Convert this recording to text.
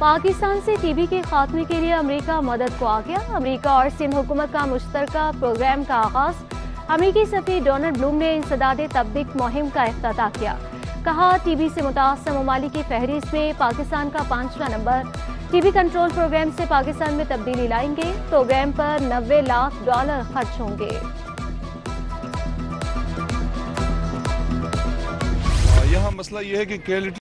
पाकिस्तान से टीबी के खात्मे के लिए अमेरिका मदद को आ गया। अमेरिका और सिंध हुकूमत का मुश्तरका प्रोग्राम का आगाज। अमेरिकी सफीर डोनाल्ड ब्लूम ने इंसदाद तब्दीक मुहिम का इफ्तिताह किया। कहा, टीबी से मुतासर ममालिक की फहरिस्त में पाकिस्तान का 5वां नंबर। टीबी कंट्रोल प्रोग्राम से पाकिस्तान में तब्दीली लाएंगे। प्रोग्राम पर $90 लाख खर्च होंगे। यहाँ मसला यह है कि